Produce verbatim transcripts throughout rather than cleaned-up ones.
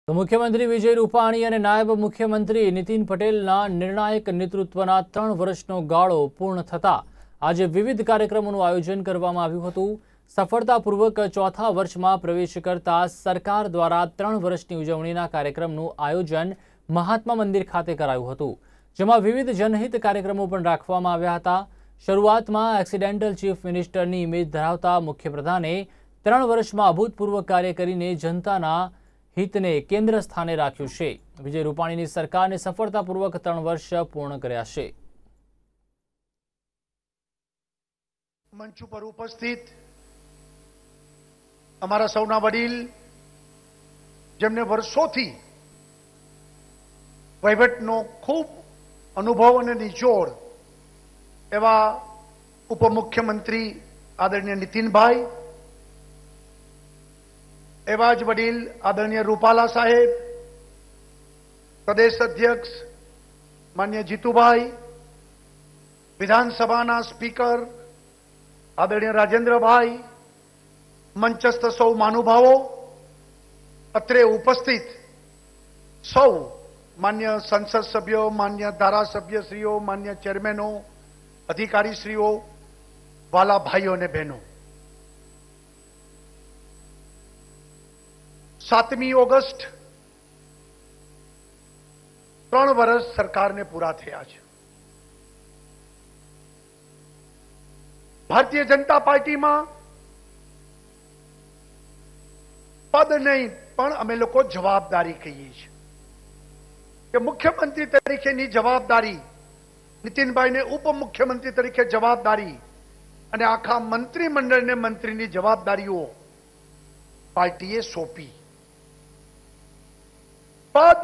તો મુખ્યમંત્રી વિજય રૂપાણી અને નાયબ મુખ્યમંત્રી નીતિન પટેલના નિર્ણાયક નેતૃત્વના ત્રણ વર્ષનો ગાળો પૂર્ણ થતા આજે વિવિધ કાર્યક્રમોનું આયોજન કરવામાં આવ્યું હતું। સફળતાપૂર્વક ચોથા વર્ષમાં પ્રવેશ કરતા સરકાર દ્વારા ત્રણ વર્ષની ઉજવણીના કાર્યક્રમનું આયોજન મહાત્મા મંદિર ખાતે કરાયું હતું, જેમાં વિવિધ જનહિત કાર્યક્રમો પણ રાખવામાં આવ્યા હતા। શરૂઆતમાં એક્સિડેન્ટલ ચીફ મિનિસ્ટરની ઇમેજ ધરાવતા મુખ્યપ્રધાને ત્રણ વર્ષમાં અભૂતપૂર્વ કાર્ય કરીને જનતાના हितने केंद्र स्थाने राख्यु छे। विजय रूपाणी सरकार ने सफलतापूर्वक त्रण वर्ष पूर्ण कर्या छे। मंच पर उपस्थित अमारा सौना वडील जेमने वर्षोथी वहीवटनो खूब अनुभव अने निचोड़ एवा उपमुख्यमंत्री आदरणीय नितिन भाई, एवज वडील आदरणीय रूपाला साहेब, प्रदेश अध्यक्ष मान्य जीतूभाई, विधानसभा स्पीकर आदरणीय राजेंद्र भाई, मंचस्थ सौ महानुभावों, अत्रे उपस्थित सौ मान्य संसद सभ्यों, मान्य धारासभ्य श्रीओ, मान्य चेरमेनो, अधिकारी श्रीओ, वाला भाईओं ने बहनों, सातमी ऑगस्ट त्रण वर्ष सरकार ने पूरा थया छे। भारतीय जनता पार्टी में पद नहीं पण अमे लोको जवाबदारी कहीए छे कि मुख्यमंत्री तरीकेनी जवाबदारी नितिन भाई ने उपमुख्यमंत्री तरीके जवाबदारी अने आखा मंत्रीमंडल ने मंत्रीनी जवाबदारीओ पार्टीए सौंपी। पद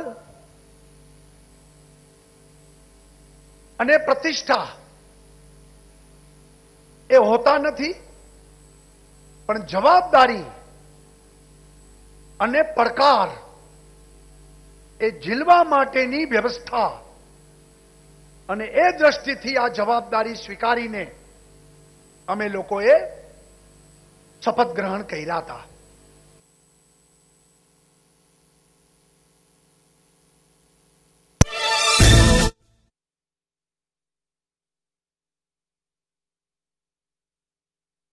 अने प्रतिष्ठा ए होता नहीं, पण जवाबदारी अने પડકાર ए झीलवा माटेनी व्यवस्था अने ए दृष्टिथी आ जवाबदारी स्वीकारीने अमे लोकोए शपथ ग्रहण कर्या था।